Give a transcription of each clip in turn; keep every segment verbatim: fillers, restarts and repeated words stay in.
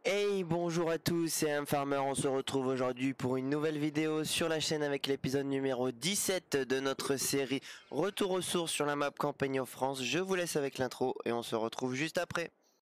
Hey, bonjour à tous, c'est M Farmer, on se retrouve aujourd'hui pour une nouvelle vidéo sur la chaîne avec l'épisode numéro dix-sept de notre série Retour aux sources sur la map Campagne en France. Je vous laisse avec l'intro et on se retrouve juste après.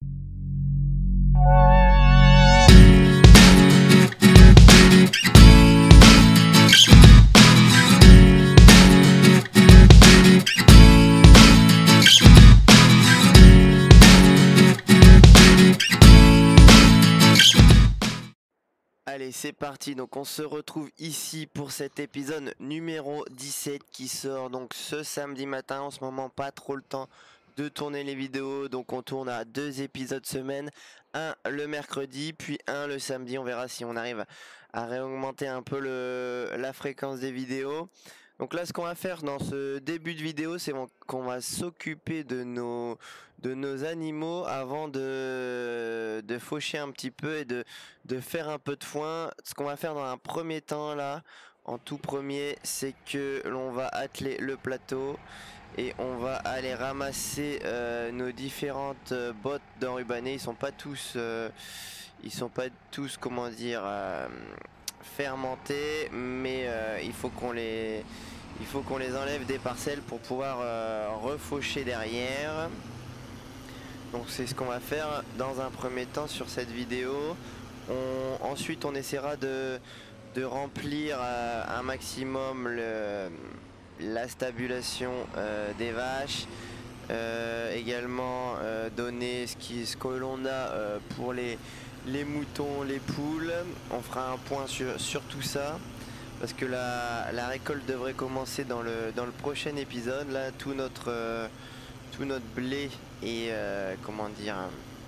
Allez, c'est parti, donc on se retrouve ici pour cet épisode numéro dix-sept qui sort donc ce samedi matin. En ce moment, pas trop le temps de tourner les vidéos, donc on tourne à deux épisodes semaine, un le mercredi puis un le samedi. On verra si on arrive à réaugmenter un peu le, la fréquence des vidéos. Donc là, ce qu'on va faire dans ce début de vidéo, c'est qu'on va s'occuper de nos, de nos animaux avant de, de faucher un petit peu et de, de faire un peu de foin. Ce qu'on va faire dans un premier temps là, en tout premier, c'est que l'on va atteler le plateau et on va aller ramasser euh, nos différentes euh, bottes d'enrubanés. Ils sont pas tous, euh, ils sont pas tous, comment dire, euh, fermentés, mais euh, il faut qu'on les, il faut qu'on les enlève des parcelles pour pouvoir euh, refaucher derrière. Donc c'est ce qu'on va faire dans un premier temps sur cette vidéo. On, ensuite on essaiera de, de remplir euh, un maximum le, la stabulation euh, des vaches. Euh, également euh, donner ce qui ce que l'on a euh, pour les, les moutons, les poules. On fera un point sur, sur tout ça. Parce que la, la récolte devrait commencer dans le, dans le prochain épisode. Là tout notre... Euh, tout notre blé et euh, comment dire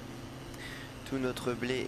tout notre blé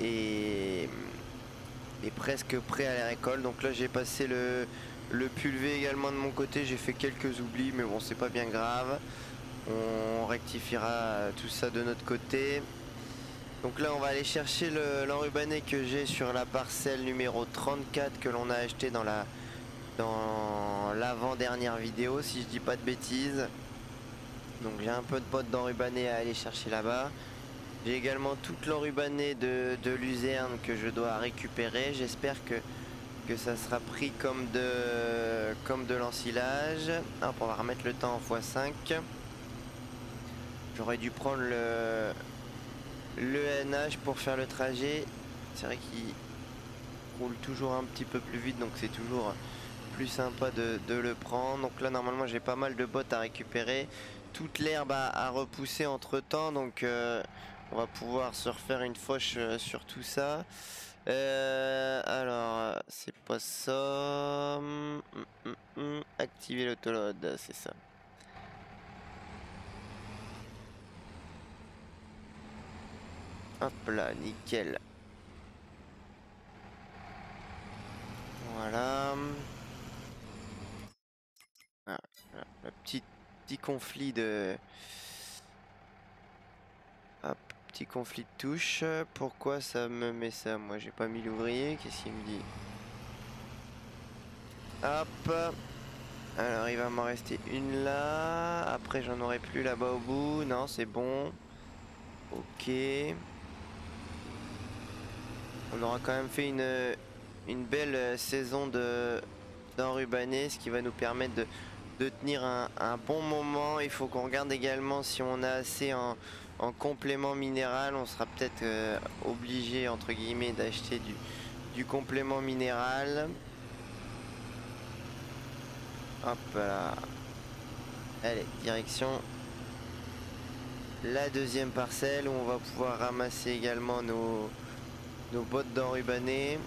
est, est presque prêt à la récolte. Donc là j'ai passé le, le pulvé également de mon côté. J'ai fait quelques oublis mais bon c'est pas bien grave, on rectifiera tout ça de notre côté. Donc là on va aller chercher l'enrubané que j'ai sur la parcelle numéro trente-quatre que l'on a acheté dans la dans l'avant-dernière vidéo si je dis pas de bêtises. Donc j'ai un peu de bottes d'enrubané à aller chercher là-bas. J'ai également toute l'enrubané de, de luzerne que je dois récupérer. J'espère que, que ça sera pris comme de, comme de l'ensilage. Hop, on va remettre le temps en fois cinq. J'aurais dû prendre le, le N H pour faire le trajet. C'est vrai qu'il roule toujours un petit peu plus vite, donc c'est toujours plus sympa de, de le prendre. Donc là normalement j'ai pas mal de bottes à récupérer. Toute l'herbe a, a repoussé entre temps, donc euh, on va pouvoir se refaire une fauche euh, sur tout ça. Euh, alors c'est pas ça. Hum, hum, hum. Activer l'autoload, c'est ça. Hop là, nickel. Voilà. Ah, le petit, petit conflit de... Hop, petit conflit de touche. Pourquoi ça me met ça? Moi j'ai pas mis l'ouvrier, qu'est-ce qu'il me dit? Hop. Alors il va m'en rester une là. Après j'en aurai plus là-bas au bout. Non, c'est bon. Ok. On aura quand même fait une, une belle saison de d'enrubané, ce qui va nous permettre de, de tenir un, un bon moment. Il faut qu'on regarde également si on a assez en, en complément minéral. On sera peut-être euh, obligé entre guillemets d'acheter du, du complément minéral. Hop là. Allez, direction la deuxième parcelle où on va pouvoir ramasser également nos, nos bottes d'enrubané.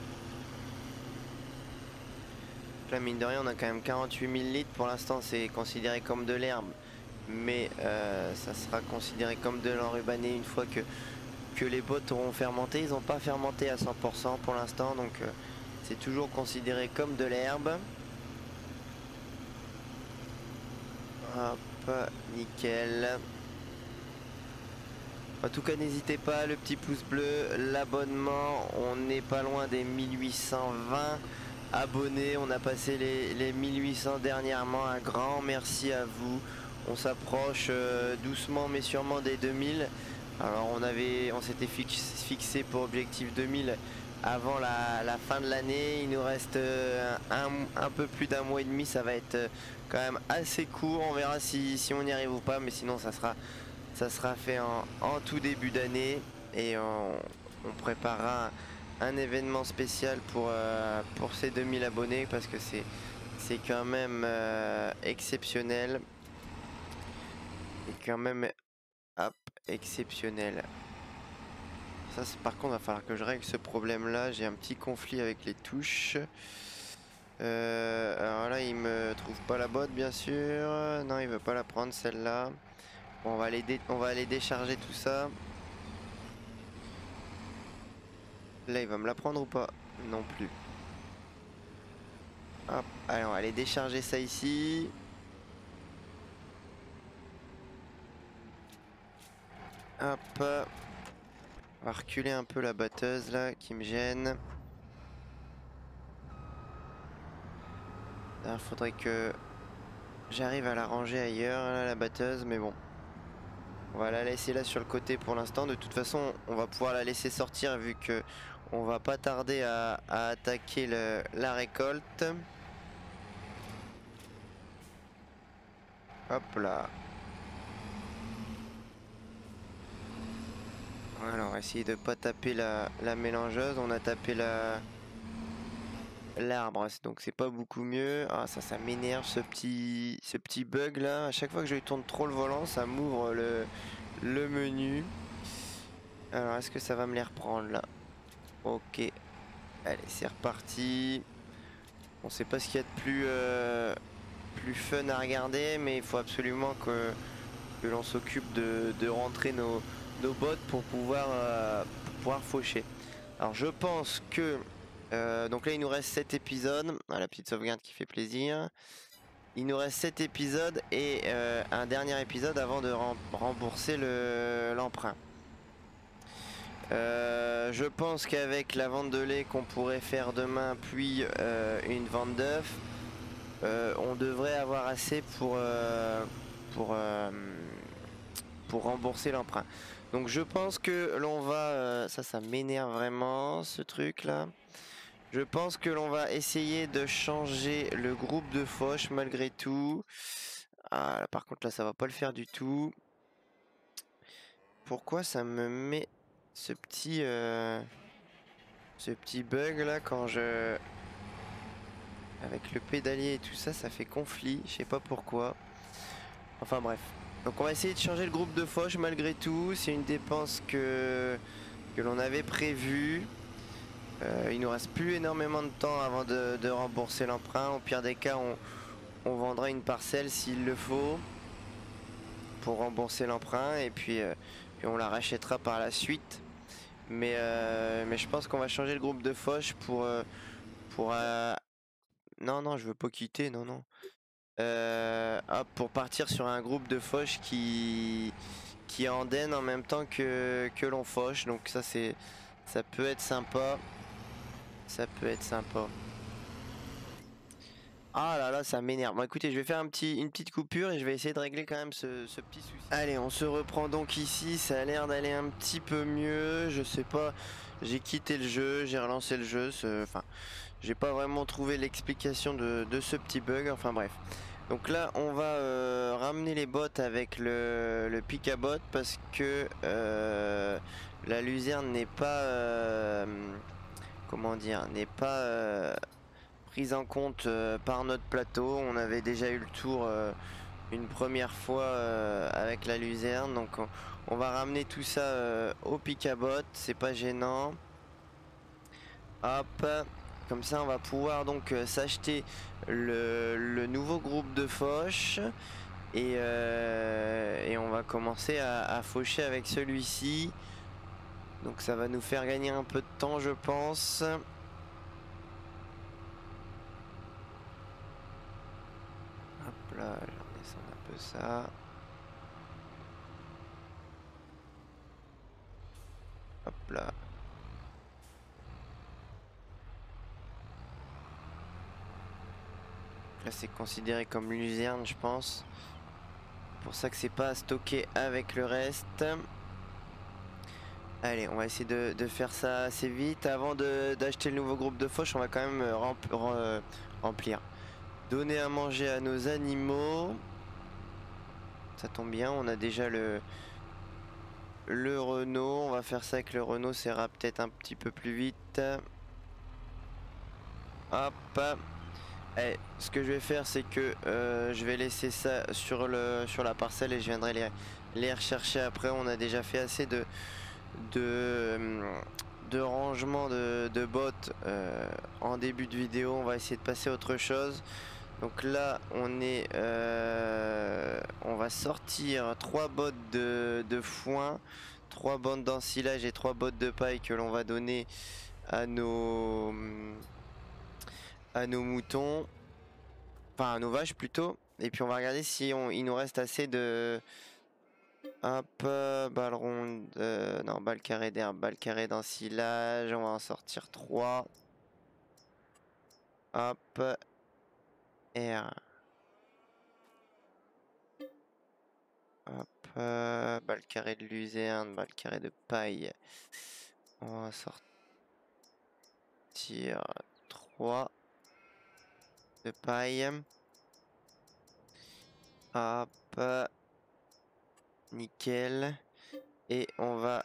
Là mine de rien on a quand même quarante-huit mille litres. Pour l'instant c'est considéré comme de l'herbe, mais euh, ça sera considéré comme de l'enrubané une fois que, que les bottes auront fermenté. Ils n'ont pas fermenté à cent pour cent pour l'instant, donc euh, c'est toujours considéré comme de l'herbe. Hop, nickel. En tout cas n'hésitez pas, le petit pouce bleu, l'abonnement. On n'est pas loin des mille huit cent vingt abonnés. On a passé les, les mille huit cents dernièrement. Un grand merci à vous. On s'approche euh, doucement mais sûrement des deux mille. Alors on avait, on s'était fix, fixé pour objectif deux mille avant la, la fin de l'année. Il nous reste euh, un, un peu plus d'un mois et demi. Ça va être euh, quand même assez court. On verra si, si on y arrive ou pas. Mais sinon ça sera, ça sera fait en, en tout début d'année. Et on, on préparera un, un événement spécial pour, euh, pour ces deux mille abonnés. Parce que c'est c'est quand même euh, exceptionnel. Et quand même... Hop, exceptionnel. Ça, par contre, va falloir que je règle ce problème là. J'ai un petit conflit avec les touches. Euh, alors là, il me trouve pas la botte, bien sûr. Non, il veut pas la prendre, celle-là. Bon, on va aller, on va aller décharger tout ça. Là, il va me la prendre ou pas? Non plus. Hop, allez, on va aller décharger ça ici. Hop. On va reculer un peu la batteuse là qui me gêne. Il faudrait que j'arrive à la ranger ailleurs, là, la batteuse, mais bon. On va la laisser là sur le côté pour l'instant. De toute façon, on va pouvoir la laisser sortir vu que on va pas tarder à, à attaquer le, la récolte. Hop là. Voilà, on va essayer de pas taper la, la mélangeuse. On a tapé la l'arbre, donc c'est pas beaucoup mieux. Ah, ça, ça m'énerve ce petit, ce petit bug là. À chaque fois que je lui tourne trop le volant, ça m'ouvre le, le menu. Alors, est-ce que ça va me les reprendre là? Ok. Allez, c'est reparti. On sait pas ce qu'il y a de plus, euh, plus fun à regarder, mais il faut absolument que, que l'on s'occupe de, de rentrer nos, nos bottes pour pouvoir, euh, pour pouvoir faucher. Alors je pense que... Euh, donc là il nous reste sept épisodes. Ah, la petite sauvegarde qui fait plaisir. Il nous reste sept épisodes et euh, un dernier épisode avant de rem rembourser l'emprunt. Euh, je pense qu'avec la vente de lait qu'on pourrait faire demain, puis euh, une vente d'œufs, euh, on devrait avoir assez pour, euh, pour, euh, pour rembourser l'emprunt. Donc je pense que l'on va... Euh, ça, ça m'énerve vraiment, ce truc-là. Je pense que l'on va essayer de changer le groupe de fauche malgré tout. Ah, là, par contre, là, ça va pas le faire du tout. Pourquoi ça me met ce petit... Euh... Ce petit bug là quand je... Avec le pédalier et tout ça, ça fait conflit, je sais pas pourquoi. Enfin bref. Donc on va essayer de changer le groupe de fauche malgré tout. C'est une dépense que, que l'on avait prévue. Euh, il nous reste plus énormément de temps avant de, de rembourser l'emprunt. Au pire des cas, on, on vendra une parcelle s'il le faut pour rembourser l'emprunt. Et puis, euh, puis on la rachètera par la suite. Mais, euh, mais je pense qu'on va changer le groupe de fauche pour... Euh, pour euh, non, non, je veux pas quitter, non, non. Euh, hop, pour partir sur un groupe de fauche qui qui andenne en même temps que, que l'on fauche. Donc ça c'est ça peut être sympa. Ça peut être sympa. Ah là là, ça m'énerve. Bon écoutez, je vais faire un petit, une petite coupure et je vais essayer de régler quand même ce, ce petit souci. Allez, on se reprend donc ici. Ça a l'air d'aller un petit peu mieux. Je sais pas, j'ai quitté le jeu, j'ai relancé le jeu. Enfin, j'ai pas vraiment trouvé l'explication de, de ce petit bug. Enfin bref. Donc là, on va euh, ramener les bottes avec le, le pic à bottes parce que euh, la luzerne n'est pas... Euh, comment dire, n'est pas... Euh, prise en compte euh, par notre plateau. On avait déjà eu le tour euh, une première fois euh, avec la luzerne, donc on, on va ramener tout ça euh, au pic à botte, c'est pas gênant. Hop, comme ça on va pouvoir donc euh, s'acheter le, le nouveau groupe de fauche et, euh, et on va commencer à, à faucher avec celui-ci. Donc ça va nous faire gagner un peu de temps, je pense. Hop là, je vais redescendre un peu ça. Hop là. Là c'est considéré comme luzerne, je pense. C'est pour ça que c'est pas stocké avec le reste. Allez, on va essayer de, de faire ça assez vite. Avant de- d'acheter le nouveau groupe de fauche, on va quand même euh, rempl- rem- euh, remplir. Donner à manger à nos animaux. Ça tombe bien, on a déjà le, le Renault. On va faire ça avec le Renault, ça ira peut-être un petit peu plus vite. Hop. Allez, ce que je vais faire, c'est que euh, je vais laisser ça sur, le, sur la parcelle et je viendrai les, les rechercher après. On a déjà fait assez de, de, de rangement de, de bottes euh, en début de vidéo. On va essayer de passer à autre chose. Donc là, on est, euh, on va sortir trois bottes de, de foin, trois bottes d'ensilage et trois bottes de paille que l'on va donner à nos, à nos moutons, enfin à nos vaches plutôt. Et puis on va regarder si on, il nous reste assez de, hop, euh, balle ronde, euh, non, balle carrée d'herbe, balle carrée d'ensilage. On va en sortir trois. Hop, R. Hop, euh, balle carrée de luzerne, balle carrée de paille. On va sortir trois de paille. Hop, nickel. Et on va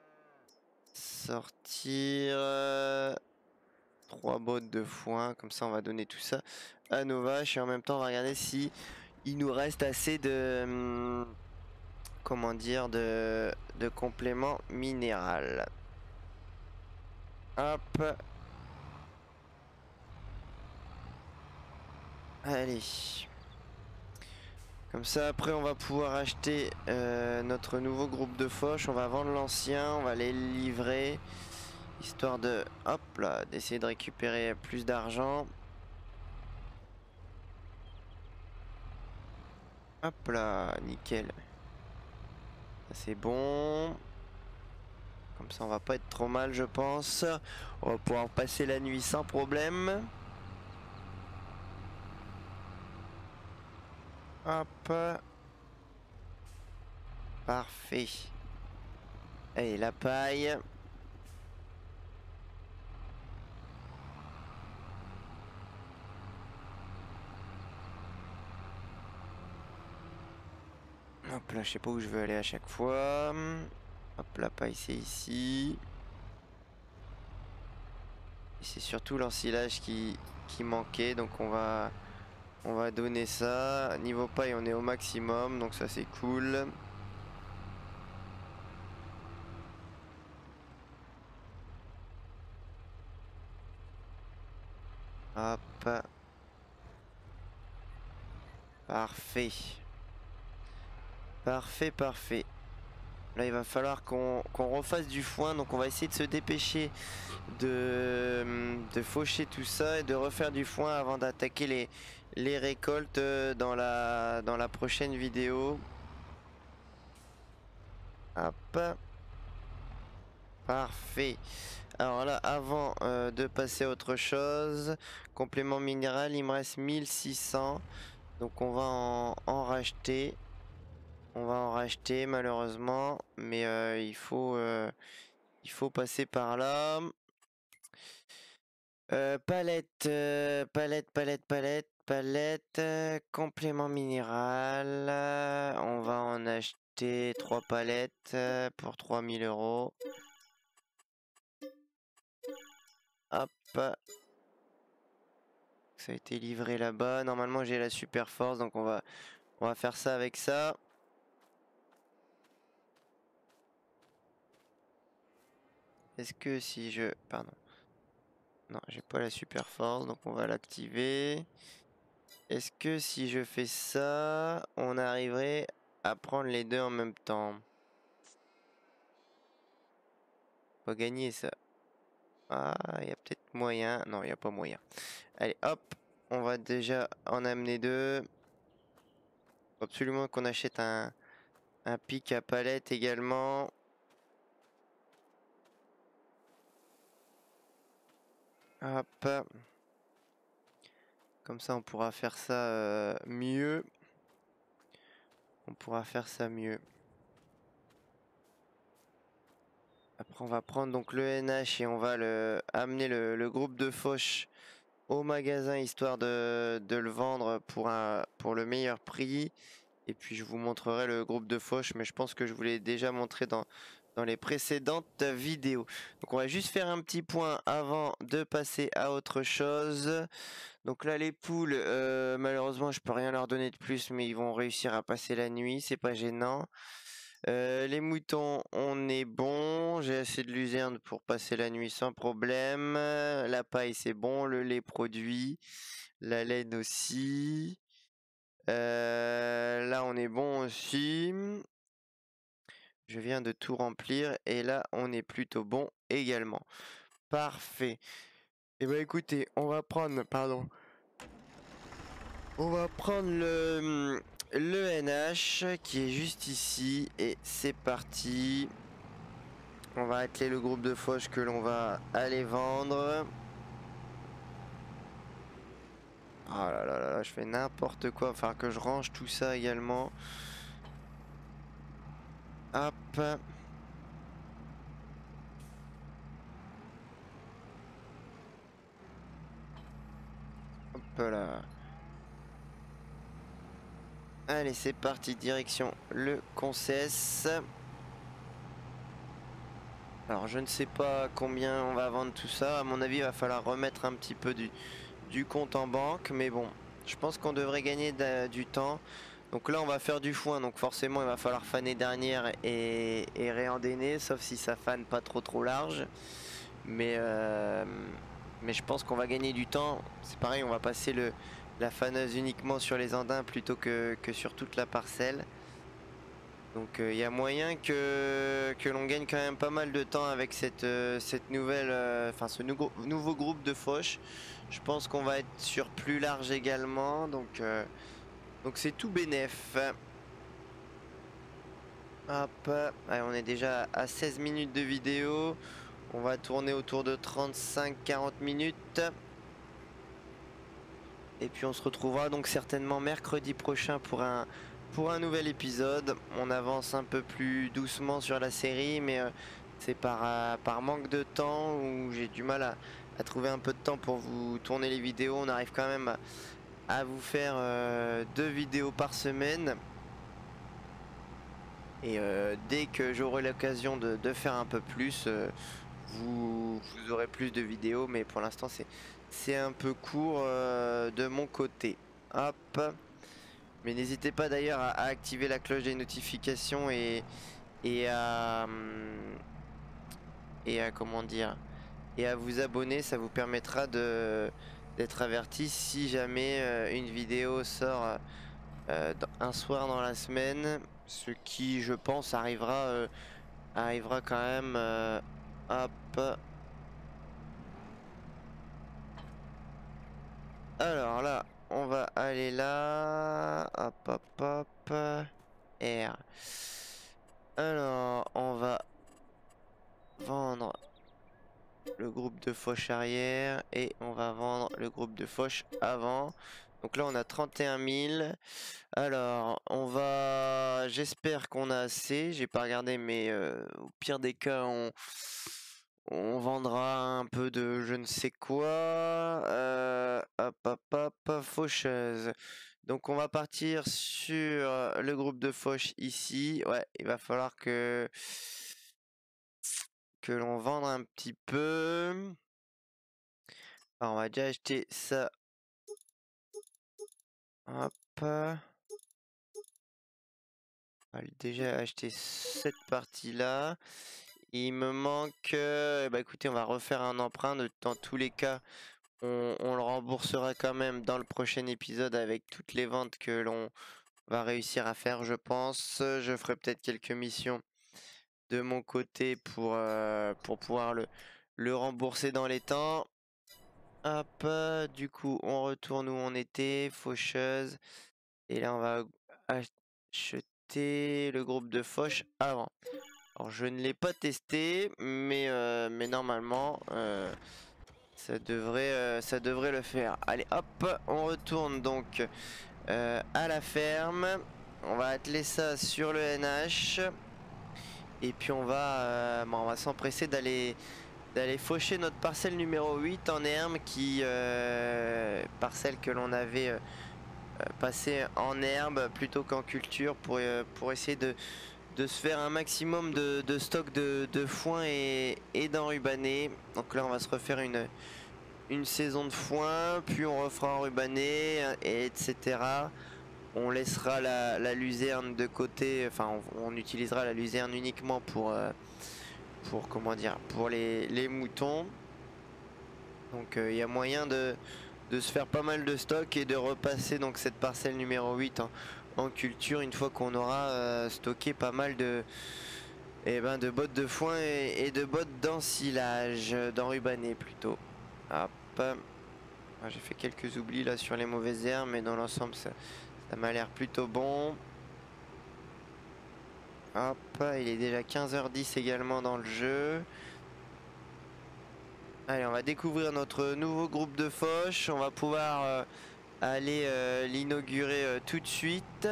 sortir euh, trois bottes de foin. Comme ça, on va donner tout ça à nos vaches. Et en même temps, on va regarder si il nous reste assez de... hum, comment dire, de, de complément minéral. Hop. Allez. Comme ça, après, on va pouvoir acheter euh, notre nouveau groupe de fauches. On va vendre l'ancien, on va les livrer. Histoire de, hop là, d'essayer de récupérer plus d'argent. Hop là, nickel. C'est bon. Comme ça, on va pas être trop mal, je pense. On va pouvoir passer la nuit sans problème. Hop. Parfait. Allez, la paille. Hop là, je sais pas où je veux aller à chaque fois. Hop, la paille, c'est ici. Et c'est surtout l'ensilage qui, qui manquait, donc on va, on va donner ça. Niveau paille, on est au maximum, donc ça c'est cool. Hop. Parfait. Parfait, parfait. Là, il va falloir qu'on qu'on refasse du foin, donc on va essayer de se dépêcher de, de faucher tout ça et de refaire du foin avant d'attaquer les, les récoltes dans la, dans la prochaine vidéo. Hop. Parfait. Alors là, avant euh, de passer à autre chose, complément minéral, il me reste mille six cents. Donc on va en, en racheter. On va en racheter malheureusement. Mais euh, il faut, euh, il faut passer par là. Euh, palette, euh, palette, palette, palette, palette, euh, complément minéral. euh, On va en acheter trois palettes euh, pour trois mille euros. Hop. Ça a été livré là-bas. Normalement, j'ai la super force, donc on va, on va faire ça avec ça. Est-ce que si je... Pardon. Non, j'ai pas la super force, donc on va l'activer. Est-ce que si je fais ça, on arriverait à prendre les deux en même temps? Pas gagner ça. Ah, il y a peut-être moyen. Non, il n'y a pas moyen. Allez, hop. On va déjà en amener deux. Faut absolument qu'on achète un, un pic à palette également. Hop. Comme ça, on pourra faire ça euh, mieux. On pourra faire ça mieux. Après on va prendre donc le N H et on va le amener le, le groupe de fauche au magasin histoire de, de le vendre pour, un, pour le meilleur prix. Et puis je vous montrerai le groupe de fauche, mais je pense que je vous l'ai déjà montré dans, dans les précédentes vidéos. Donc on va juste faire un petit point avant de passer à autre chose. Donc là les poules, euh, malheureusement je peux rien leur donner de plus, mais ils vont réussir à passer la nuit, c'est pas gênant. Euh, les moutons, on est bon. J'ai assez de luzerne pour passer la nuit sans problème. La paille, c'est bon. Le lait produit. La laine aussi. Euh, là, on est bon aussi. Je viens de tout remplir. Et là, on est plutôt bon également. Parfait. Et bah écoutez, on va prendre... Pardon. On va prendre le, le N H qui est juste ici. Et c'est parti. On va atteler le groupe de fauche que l'on va aller vendre. Oh là là là là, je fais n'importe quoi. Il va falloir que je range tout ça également. Hop. Hop là. Allez, c'est parti, direction le Concesse. Alors, je ne sais pas combien on va vendre tout ça. À mon avis, il va falloir remettre un petit peu du, du compte en banque. Mais bon, je pense qu'on devrait gagner de, du temps. Donc là, on va faire du foin. Donc forcément, il va falloir faner dernière et, et réandéner. Sauf si ça fane pas trop trop large. Mais, euh, mais je pense qu'on va gagner du temps. C'est pareil, on va passer le, la faneuse uniquement sur les andins plutôt que, que sur toute la parcelle. Donc il euh, y a moyen que, que l'on gagne quand même pas mal de temps avec cette, euh, cette nouvelle, enfin euh, ce nouveau, nouveau groupe de fauche. Je pense qu'on va être sur plus large également, donc euh, donc c'est tout bénef. Hop, allez, on est déjà à seize minutes de vidéo. On va tourner autour de trente-cinq à quarante minutes. Et puis on se retrouvera donc certainement mercredi prochain pour un pour un nouvel épisode. On avance un peu plus doucement sur la série, mais euh, c'est par, euh, par manque de temps où j'ai du mal à, à trouver un peu de temps pour vous tourner les vidéos. On arrive quand même à, à vous faire euh, deux vidéos par semaine. Et euh, dès que j'aurai l'occasion de, de faire un peu plus, euh, vous, vous aurez plus de vidéos. Mais pour l'instant, c'est c'est un peu court euh, de mon côté. Hop. Mais n'hésitez pas d'ailleurs à, à activer la cloche des notifications et, et à hum, et à comment dire et à vous abonner. Ça vous permettra de d'être averti si jamais euh, une vidéo sort euh, dans- un soir dans la semaine, ce qui je pense arrivera euh, arrivera quand même. euh, hop. Alors là, on va aller là. Hop, hop, hop. R. Alors, on va vendre le groupe de fauche arrière et on va vendre le groupe de fauche avant. Donc là, on a trente et un mille. Alors, on va... J'espère qu'on a assez. J'ai pas regardé, mais euh, au pire des cas, on... on vendra un peu de je ne sais quoi. Euh, hop, hop, hop, faucheuse. Donc on va partir sur le groupe de fauche ici. Ouais, il va falloir que que l'on vende un petit peu. Alors, on va déjà acheter ça. Hop. On va déjà acheter cette partie-là. Il me manque... euh, bah écoutez, on va refaire un emprunt. De- Dans tous les cas, on, on le remboursera quand même dans le prochain épisode avec toutes les ventes que l'on va réussir à faire, je pense. Je ferai peut-être quelques missions de mon côté pour, euh, pour pouvoir le, le rembourser dans les temps. Hop, euh, du coup, on retourne où on était, faucheuse. Et là, on va acheter le groupe de fauche avant. Alors, je ne l'ai pas testé, mais, euh, mais normalement, euh, ça devrait, euh, ça devrait le faire. Allez, hop, on retourne donc euh, à la ferme. On va atteler ça sur le N H. Et puis on va, euh, bon, on va s'empresser d'aller d'aller faucher notre parcelle numéro huit en herbe qui euh, parcelle que l'on avait euh, passée en herbe plutôt qu'en culture pour, euh, pour essayer de, de se faire un maximum de, de stock de, de foin et, et d'enrubané. Donc là on va se refaire une, une saison de foin, puis on refera enrubané, et etc. On laissera la, la luzerne de côté, enfin on, on utilisera la luzerne uniquement pour... Euh, pour comment dire pour les, les moutons. Donc il euh, y a moyen de, de se faire pas mal de stock et de repasser donc cette parcelle numéro huit en, en culture une fois qu'on aura euh, stocké pas mal de et ben de bottes de foin et, et de bottes d'ensilage, d'enrubané plutôt. Hop. Ah, j'ai fait quelques oublis là sur les mauvaises herbes, mais dans l'ensemble ça, ça m'a l'air plutôt bon. Hop, il est déjà quinze heures dix également dans le jeu. Allez, on va découvrir notre nouveau groupe de fauches. On va pouvoir euh, aller euh, l'inaugurer euh, tout de suite.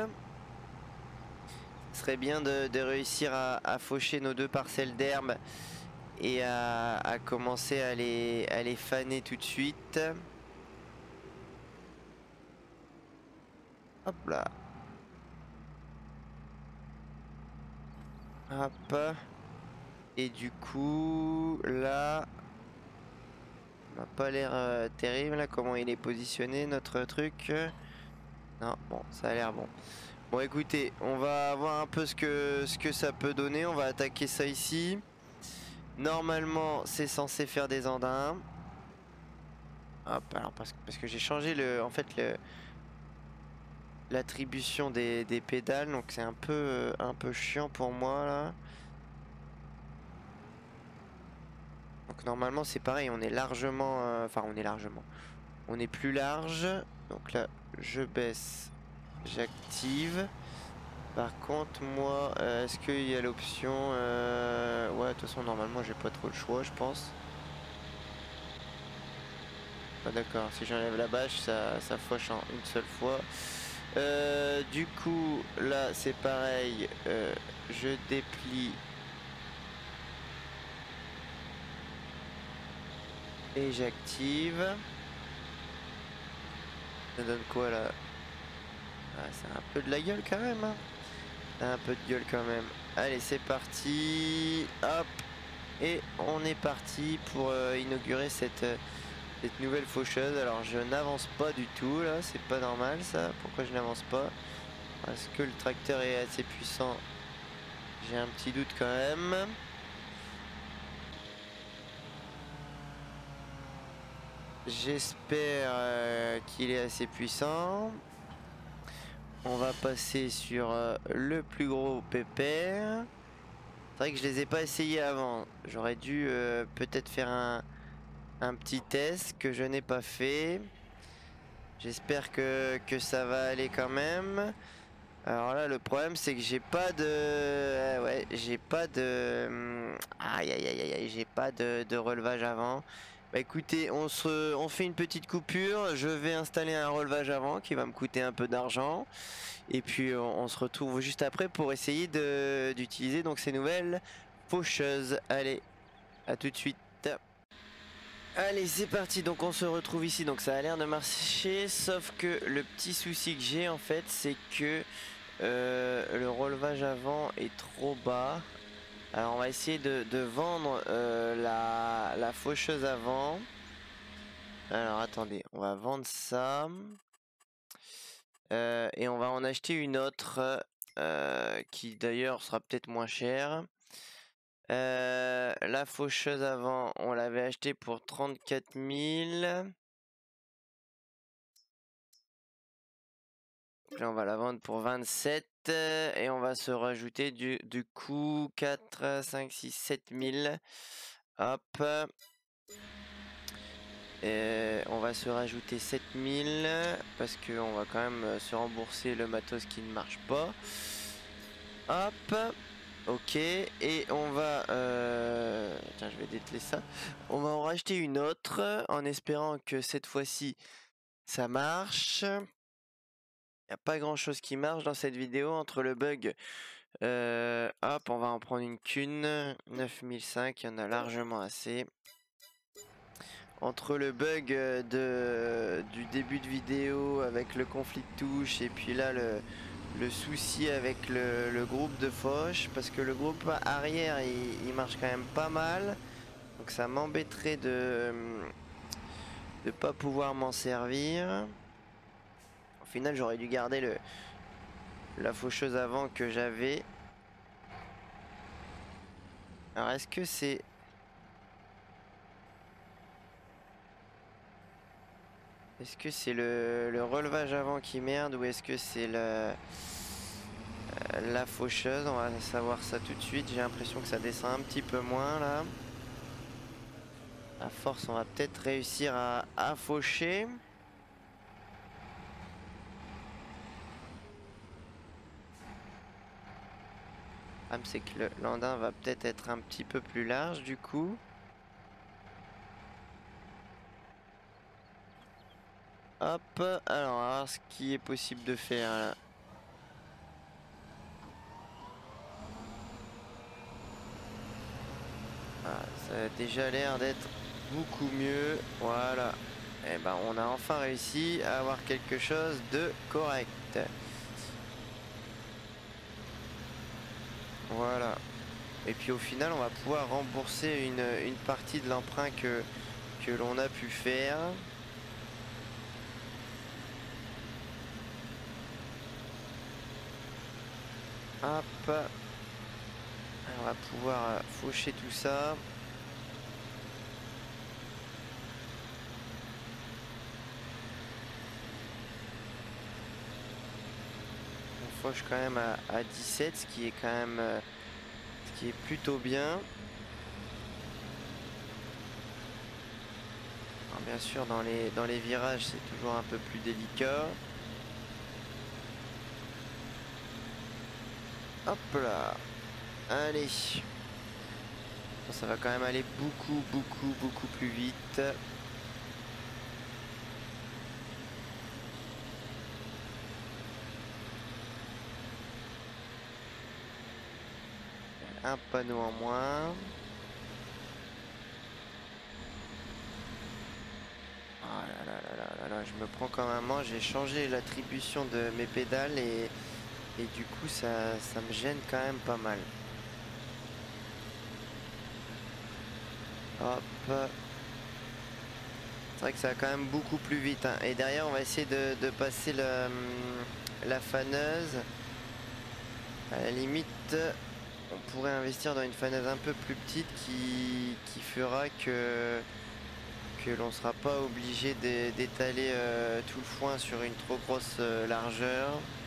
Ce serait bien de, de réussir à, à faucher nos deux parcelles d'herbe et à, à commencer à les, à les faner tout de suite. Hop là. Hop. Et du coup, là, on n'a pas l'air euh, terrible là, comment il est positionné notre truc. Non, bon, ça a l'air bon. Bon écoutez, on va voir un peu ce que, ce que ça peut donner. On va attaquer ça ici. Normalement, c'est censé faire des andins. Hop, alors parce que, parce que j'ai changé le, en fait le l'attribution des, des pédales, donc c'est un peu, un peu chiant pour moi là. Donc normalement c'est pareil, on est largement, euh, enfin on est largement, on est plus large. Donc là, je baisse, j'active. Par contre, moi, euh, est-ce qu'il y a l'option... euh... Ouais, de toute façon, normalement, j'ai pas trop le choix, je pense. Ah, d'accord, si j'enlève la bâche, ça, ça fauche en une seule fois. Euh, du coup, là, c'est pareil. Euh, je déplie. Et j'active. Ça donne quoi, là? Ah, c'est un peu de la gueule, quand même, hein. Un peu de gueule, quand même. Allez, c'est parti. Hop. Et on est parti pour euh, inaugurer cette, euh, cette nouvelle faucheuse. Alors je n'avance pas du tout là, c'est pas normal ça. Pourquoi je n'avance pas? Est-ce que le tracteur est assez puissant? J'ai un petit doute quand même. J'espère euh, qu'il est assez puissant. On va passer sur euh, le plus gros pépère. C'est vrai que je les ai pas essayés avant. J'aurais dû euh, peut-être faire un, un petit test que je n'ai pas fait. J'espère que, que ça va aller quand même. Alors là, le problème, c'est que j'ai pas de... Ouais, j'ai pas de... Aïe, aïe, aïe, aïe, j'ai pas de, de relevage avant. Bah écoutez, on, se... on fait une petite coupure. Je vais installer un relevage avant qui va me coûter un peu d'argent. Et puis, on, on se retrouve juste après pour essayer de d'utiliser donc ces nouvelles faucheuses. Allez, à tout de suite. Allez, c'est parti, donc on se retrouve ici, donc ça a l'air de marcher, sauf que le petit souci que j'ai en fait, c'est que euh, le relevage avant est trop bas. Alors on va essayer de, de vendre euh, la, la faucheuse avant. Alors attendez, on va vendre ça. Euh, et on va en acheter une autre, euh, qui d'ailleurs sera peut-être moins chère. Euh, la faucheuse avant, on l'avait acheté pour trente-quatre mille. Là, on va la vendre pour vingt-sept euh, et on va se rajouter du, du coup quatre, cinq, six, sept mille. Hop. Et on va se rajouter sept mille parce qu'on va quand même se rembourser le matos qui ne marche pas. Hop. Ok, et on va... Euh... Tiens, je vais dételer ça. On va en racheter une autre en espérant que cette fois-ci, ça marche. Il n'y a pas grand chose qui marche dans cette vidéo entre le bug Euh, hop, on va en prendre une qu'une. neuf mille cinq, il y en a largement assez. Entre le bug euh, de, du début de vidéo avec le conflit de touches et puis là le, le souci avec le, le groupe de Foch, parce que le groupe arrière il, il marche quand même pas mal. Donc ça m'embêterait de de pas pouvoir m'en servir. Au final j'aurais dû garder le la faucheuse avant que j'avais. Alors est-ce que c'est... Est-ce que c'est le, le relevage avant qui merde ou est-ce que c'est le... euh, la faucheuse? On va savoir ça tout de suite. J'ai l'impression que ça descend un petit peu moins là. À force, on va peut-être réussir à, à faucher. Ah, c'est que le landin va peut-être être un petit peu plus large du coup. Hop, alors, on va voir ce qui est possible de faire là. Ah, ça a déjà l'air d'être beaucoup mieux. Voilà. Et ben, on a enfin réussi à avoir quelque chose de correct. Voilà. Et puis au final, on va pouvoir rembourser une, une partie de l'emprunt que, que l'on a pu faire. Hop. On va pouvoir faucher tout ça. On fauche quand même à, à dix-sept, ce qui est quand même euh, ce qui est plutôt bien. Alors bien sûr, dans les, dans les virages, c'est toujours un peu plus délicat. Hop là. Allez. Ça va quand même aller beaucoup, beaucoup, beaucoup plus vite. Un panneau en moins. Oh là là là là là là, je me prends comme un manche. J'ai changé l'attribution de mes pédales et, et du coup ça, ça me gêne quand même pas mal. Hop. C'est vrai que ça va quand même beaucoup plus vite, hein. Et derrière on va essayer de, de passer le, la faneuse. À la limite, on pourrait investir dans une faneuse un peu plus petite qui, qui fera que que l'on ne sera pas obligé d'étaler euh, tout le foin sur une trop grosse euh, largeur.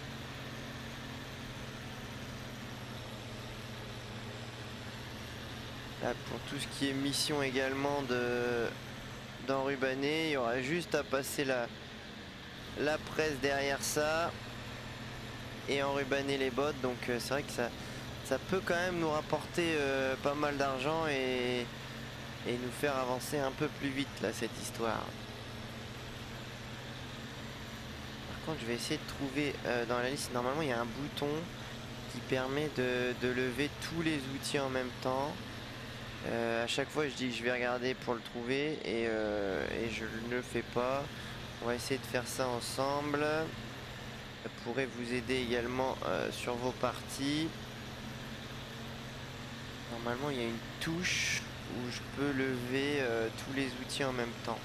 Là, pour tout ce qui est mission également de d'enrubanner, il y aura juste à passer la, la presse derrière ça et enrubanner les bottes. Donc euh, c'est vrai que ça, ça peut quand même nous rapporter euh, pas mal d'argent et, et nous faire avancer un peu plus vite là cette histoire. Par contre, je vais essayer de trouver euh, dans la liste, normalement il y a un bouton qui permet de, de lever tous les outils en même temps. Euh, à chaque fois je dis que je vais regarder pour le trouver et, euh, et je ne le fais pas. On va essayer de faire ça ensemble. Ça pourrait vous aider également euh, sur vos parties. Normalement il y a une touche où je peux lever euh, tous les outils en même temps.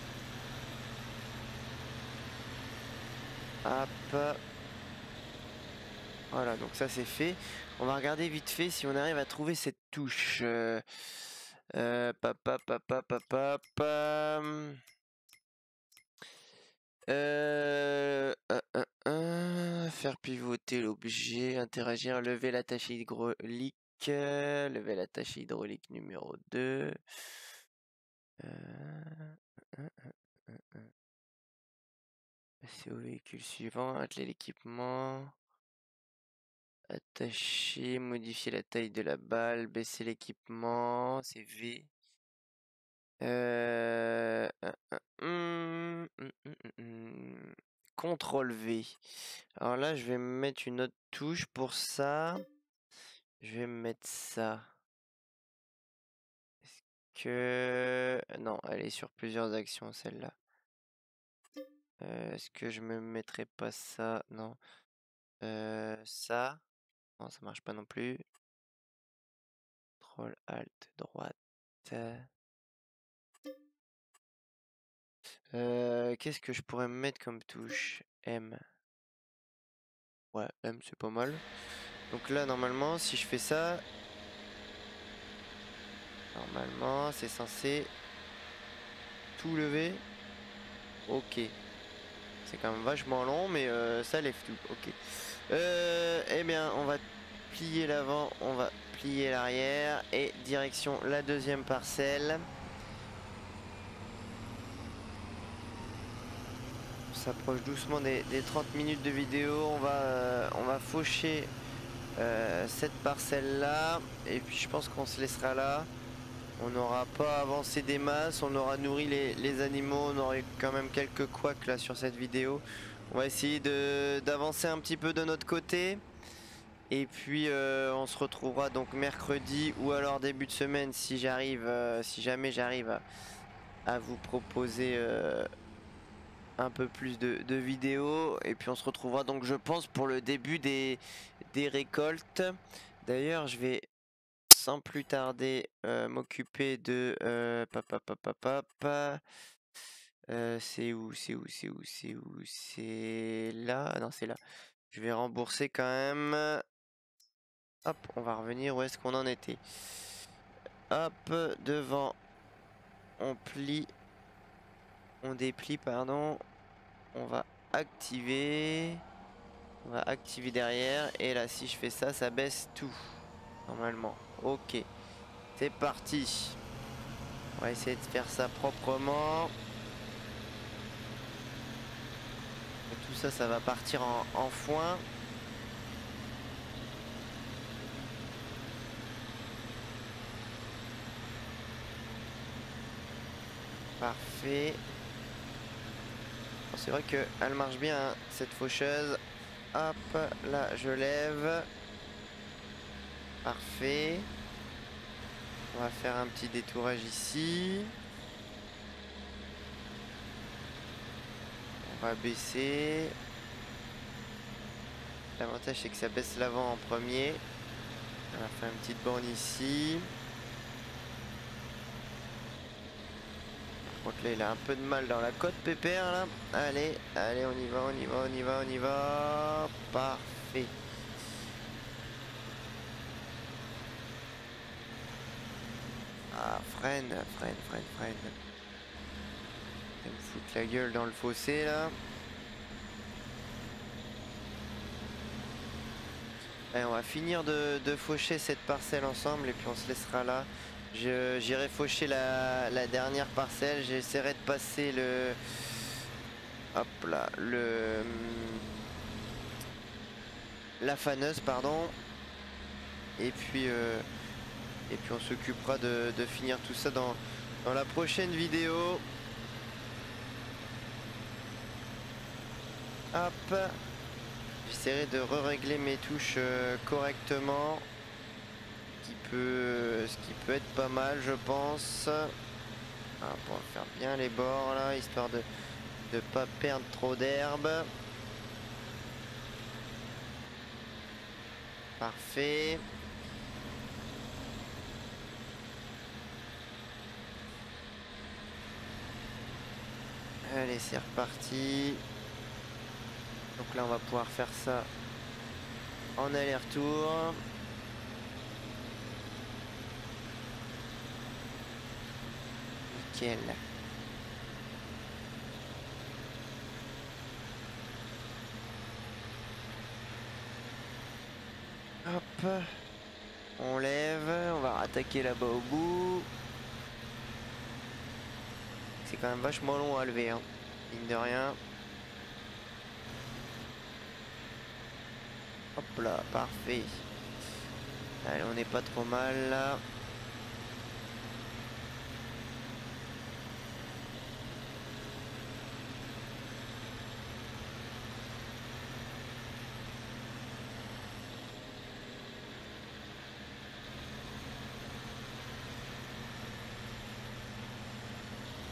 Hop. Voilà, donc ça c'est fait. On va regarder vite fait si on arrive à trouver cette touche. Euh, euh, papa, papa, papa, papa. Euh, euh, euh, euh, faire pivoter l'objet, interagir, lever l'attaché hydraulique, euh, lever l'attaché hydraulique numéro deux. Euh, euh, euh, euh, Passer au véhicule suivant, atteler l'équipement. Attacher, modifier la taille de la balle, baisser l'équipement, c'est V. Euh... euh, euh, hum, hum, hum, hum, hum. contrôle V. Alors là, je vais me mettre une autre touche pour ça. Je vais me mettre ça. Est-ce que... Non, elle est sur plusieurs actions, celle-là. Euh, Est-ce que je me mettrais pas ça? Non. Euh, ça? Non, ça marche pas non plus. Contrôle Alt droite. Euh, Qu'est-ce que je pourrais me mettre comme touche? M. Ouais, M c'est pas mal. Donc là, normalement, si je fais ça, normalement, c'est censé tout lever. Ok. C'est quand même vachement long, mais euh, ça lève tout. Ok. Euh, eh bien, on va plier l'avant, on va plier l'arrière et direction la deuxième parcelle. On s'approche doucement des, des trente minutes de vidéo. On va, euh, on va faucher euh, cette parcelle là et puis je pense qu'on se laissera là. On n'aura pas avancé des masses, on aura nourri les, les animaux, on aurait quand même quelques couacs là sur cette vidéo. On va essayer de d'avancer un petit peu de notre côté. Et puis euh, on se retrouvera donc mercredi ou alors début de semaine si j'arrive, euh, si jamais j'arrive à, à vous proposer euh, un peu plus de, de vidéos. Et puis on se retrouvera donc je pense pour le début des, des récoltes. D'ailleurs je vais sans plus tarder euh, m'occuper de euh, papa papa papa. Euh, c'est où, c'est où, c'est où, c'est où, c'est là, non c'est là. Je vais rembourser quand même. Hop, on va revenir où est-ce qu'on en était. Hop, devant, on plie, on déplie, pardon. On va activer, on va activer derrière. Et là, si je fais ça, ça baisse tout, normalement. Ok, c'est parti. On va essayer de faire ça proprement. Et tout ça, ça va partir en, en foin. Parfait. Bon, c'est vrai qu'elle marche bien, hein, cette faucheuse. Hop, là, je lève. Parfait. On va faire un petit détourage ici. On va baisser. L'avantage c'est que ça baisse l'avant en premier. On va faire une petite borne ici. Par contre là il a un peu de mal dans la côte pépère là. Allez, allez on y va, on y va, on y va, on y va. Parfait. Ah freine, freine, freine, freine. Elle me fout la gueule dans le fossé là. Allez, on va finir de, de faucher cette parcelle ensemble et puis on se laissera là. J'irai faucher la, la dernière parcelle. J'essaierai de passer le... Hop là, le... La faneuse, pardon. Et puis, euh, et puis on s'occupera de, de finir tout ça dans, dans la prochaine vidéo. Hop. J'essaierai de re-régler mes touches euh, correctement. Ce qui, peut, ce qui peut être pas mal, je pense. Ah, pour faire bien les bords là, histoire de ne pas perdre trop d'herbe. Parfait. Allez, c'est reparti. Donc là, on va pouvoir faire ça en aller-retour. Nickel. Hop. On lève. On va attaquer là-bas au bout. C'est quand même vachement long à lever, hein, mine de rien. Hop là, parfait. Allez, on n'est pas trop mal là.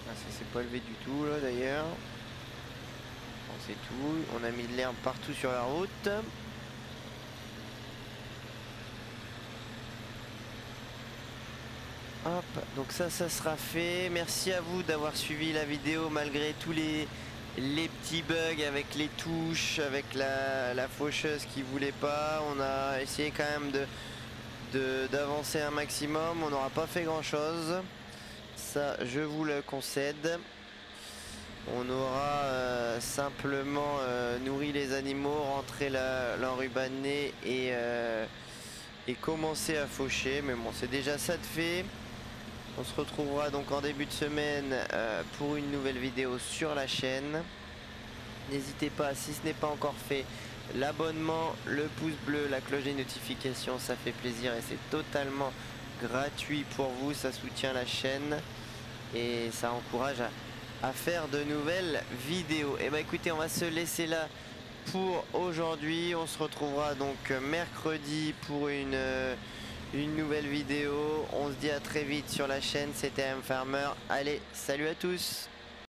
Ah, ça s'est pas levé du tout là d'ailleurs. Bon, c'est tout, on a mis de l'herbe partout sur la route. Hop, donc ça, ça sera fait. Merci à vous d'avoir suivi la vidéo malgré tous les, les petits bugs avec les touches, avec la, la faucheuse qui voulait pas. On a essayé quand même de, de, d'avancer un maximum. On n'aura pas fait grand chose. Ça, je vous le concède. On aura euh, simplement euh, nourri les animaux, rentré l'enrubanné et, euh, et commencé à faucher. Mais bon, c'est déjà ça de fait. On se retrouvera donc en début de semaine euh, pour une nouvelle vidéo sur la chaîne. N'hésitez pas, si ce n'est pas encore fait, l'abonnement, le pouce bleu, la cloche des notifications, ça fait plaisir et c'est totalement gratuit pour vous. Ça soutient la chaîne et ça encourage à, à faire de nouvelles vidéos. Et bah écoutez, on va se laisser là pour aujourd'hui. On se retrouvera donc mercredi pour une... Euh, une nouvelle vidéo. On se dit à très vite sur la chaîne. C'était M Farmer. Allez, salut à tous.